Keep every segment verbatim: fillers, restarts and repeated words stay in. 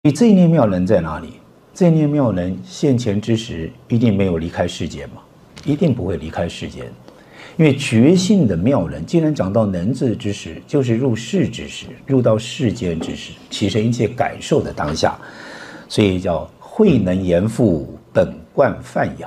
所以这一念妙能在哪里？这一念妙能现前之时，一定没有离开世间嘛，一定不会离开世间。因为觉性的妙能，既然讲到能字之时，就是入世之时，入到世间之时，起身一切感受的当下，所以叫慧能严复本观梵养。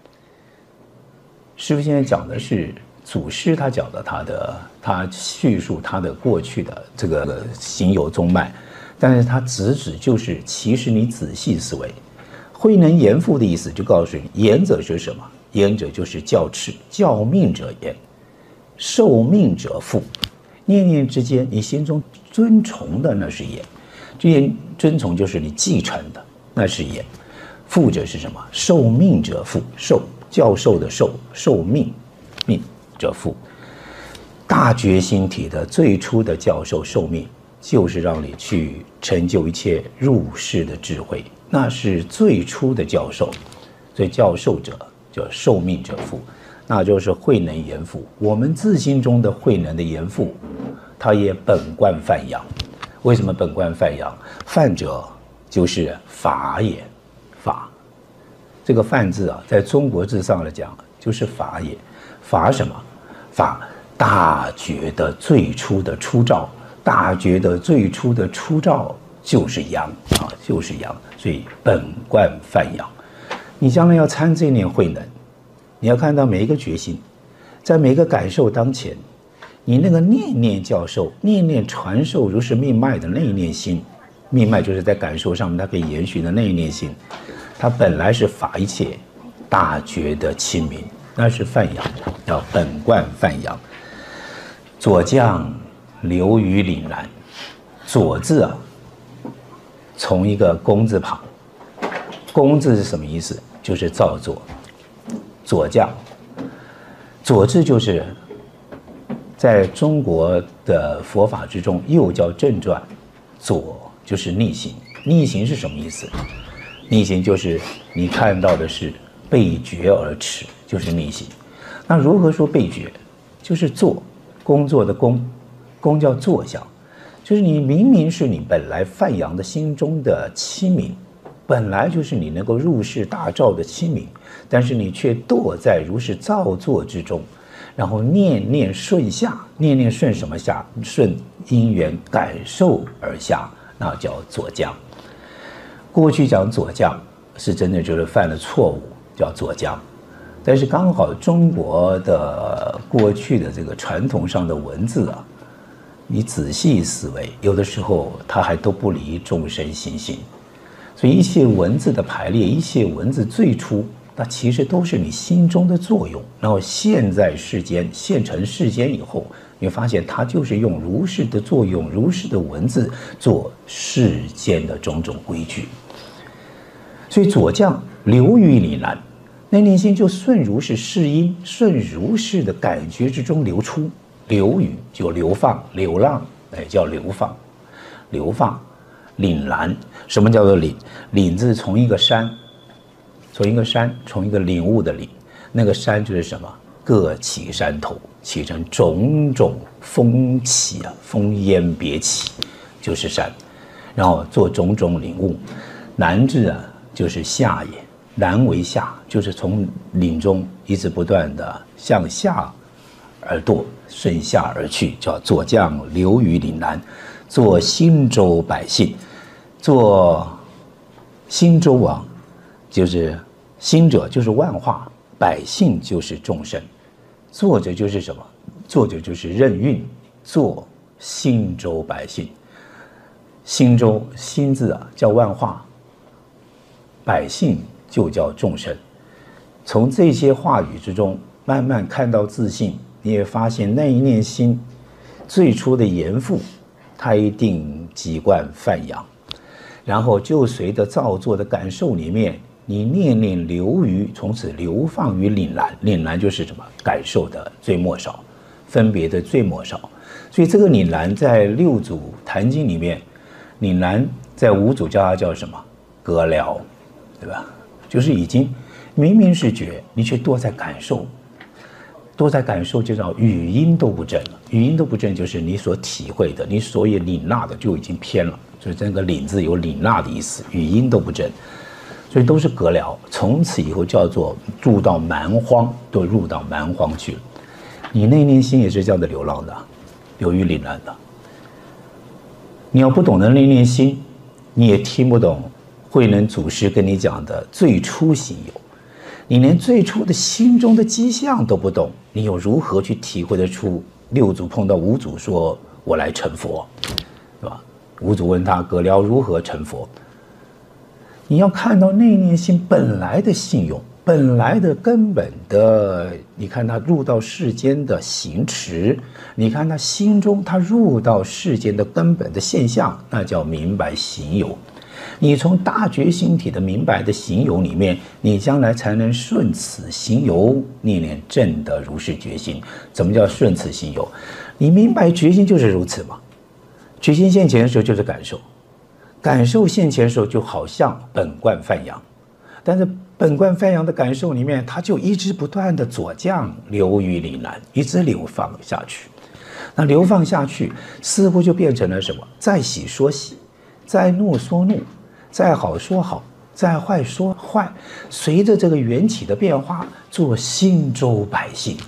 师父现在讲的是祖师，他讲的他的他叙述他的过去的这个行有中脉，但是他直指就是，其实你仔细思维，慧能严复的意思就告诉你，严者是什么？严者就是教敕，教命者严，受命者复。念念之间，你心中尊崇的那是严，这些尊崇就是你继承的，那是严。复者是什么？受命者复，受教授的受，受命，命者复。大觉心体的最初的教授受命，就是让你去成就一切入世的智慧，那是最初的教授。所以教授者叫受命者复，那就是慧能严复。我们自心中的慧能的严复，它也本观梵养。为什么本观梵养？梵者就是法也，法。这个梵字啊，在中国字上来讲，就是法也。法什么？法大觉的最初的初照，大觉的最初的初照就是阳啊，就是阳。所以本观梵养。你将来要参这念慧能，你要看到每一个决心，在每一个感受当前，你那个念念教授、念念传授如是命脉的那一念心，命脉就是在感受上面它可以延续的那一念心，它本来是法一切大觉的亲民，那是梵养，叫本观梵养。左将流于凛然，左字啊，从一个工字旁。工字是什么意思？就是造作。左将，左字就是在中国的佛法之中又叫正传，左就是逆行。逆行是什么意思？逆行就是你看到的是背觉而驰，就是逆行。那如何说背觉？就是做工作的工，工叫作相，就是你明明是你本来梵养的心中的清明，本来就是你能够入世大照的清明，但是你却堕在如是造作之中，然后念念顺下，念念顺什么下？顺因缘感受而下，那叫左将。过去讲左将是真的就是犯了错误，叫左将。但是刚好中国的过去的这个传统上的文字啊，你仔细思维，有的时候它还都不离众生心性。所以一切文字的排列，一切文字最初，那其实都是你心中的作用。然后现在世间，现成世间以后，你会发现它就是用如是的作用，如是的文字做世间的种种规矩。所以左将流于凛然，那念心就顺如是世音，顺如是的感觉之中流出。流于就流放、流浪，哎，叫流放，流放。凛然，什么叫做凛？凛字从一个山，从一个山，从一个领悟的领，那个山就是什么？各起山头，起成种种风起啊，风烟别起，就是山。然后做种种领悟。南字啊，就是下也，南为下，就是从岭中一直不断的向下而堕，顺下而去，叫左将流于岭南，做新州百姓。做新州王，就是新者就是万化，百姓就是众生。作者就是什么？作者就是任运，做新州百姓。新州新字啊叫万化，百姓就叫众生。从这些话语之中，慢慢看到自信，你也发现那一念心最初的严复，它一定籍贯梵养。然后就随着造作的感受里面，你念念流于，从此流放于凛然。凛然就是什么？感受的最末少，分别的最末少。所以这个凛然在六祖坛经里面，凛然在五祖叫它叫什么？隔了，对吧？就是已经明明是觉，你却多在感受。 都在感受，就叫语音都不正了。语音都不正，就是你所体会的，你所以领纳的就已经偏了。所以这个领字有领纳的意思，语音都不正，所以都是隔了。从此以后叫做入到蛮荒，都入到蛮荒去了。你那念心也是这样的流浪的，流于凛然的。你要不懂得那念心，你也听不懂慧能祖师跟你讲的最初心有。你连最初的心中的迹象都不懂，你又如何去体会得出六祖碰到五祖说我来成佛，对吧？五祖问他葛辽如何成佛，你要看到内念心本来的信用，本来的根本的，你看他入到世间的行持，你看他心中他入到世间的根本的现象，那叫明白行有。你从大觉心体的明白的行有里面，你将来才能顺此行有，念念正得如是觉心。怎么叫顺此行有？你明白觉心就是如此嘛？觉心现前的时候就是感受，感受现前的时候就好像本观泛扬，但是本观泛扬的感受里面，它就一直不断的左降流于凛然，一直流放下去。那流放下去，似乎就变成了什么？再喜说喜，再怒说怒。再好说好，再坏说坏，随着这个缘起的变化，做心州百姓，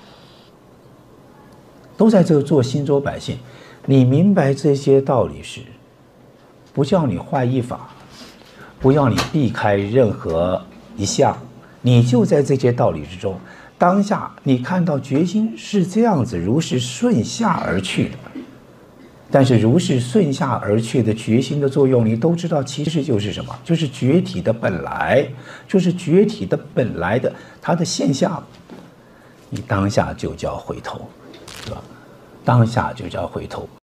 都在这个做心州百姓。你明白这些道理时，不叫你坏一法，不要你避开任何一项，你就在这些道理之中。当下你看到觉心是这样子，如是顺下而去的。但是如是顺下而去的觉心的作用，你都知道，其实就是什么？就是觉体的本来，就是觉体的本来的它的现象。你当下就叫回头，对吧？当下就叫回头。